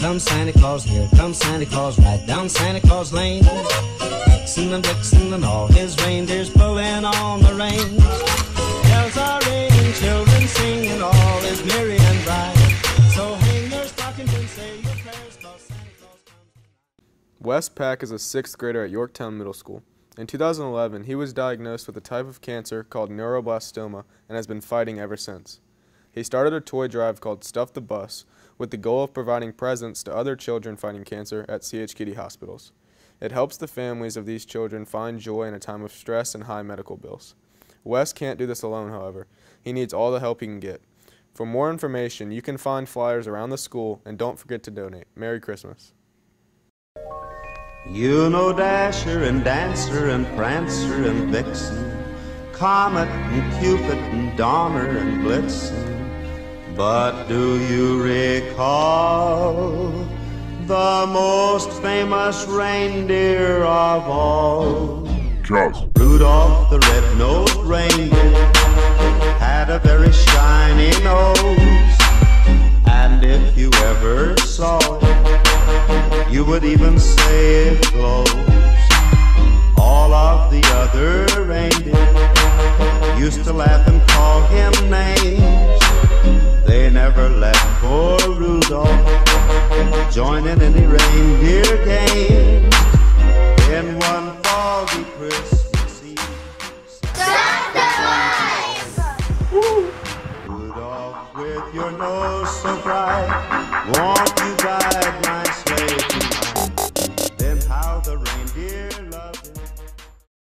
comes Santa Claus, here comes Santa Claus, right down Santa Claus Lane. Vixen and Blitzen and all his reindeers pulling on the reins. Bells are ringing, children singing, all is merry and bright. So hang your stockings and say your prayers, 'cause Santa Claus comes tonight. Wes Pack is a 6th grader at Yorktown Middle School. In 2011, he was diagnosed with a type of cancer called neuroblastoma and has been fighting ever since. He started a toy drive called Stuff the Bus with the goal of providing presents to other children fighting cancer at CHKD hospitals. It helps the families of these children find joy in a time of stress and high medical bills. Wes can't do this alone, however. He needs all the help he can get. For more information, you can find flyers around the school, and don't forget to donate. Merry Christmas. You know Dasher and Dancer and Prancer and Vixen, Comet and Cupid and Donner and Blitzen. But do you recall the most famous reindeer of all? Charles. Rudolph the red-nosed reindeer had a very shiny nose, and if you ever saw it, you would even say it glows. All of the other reindeer used to laugh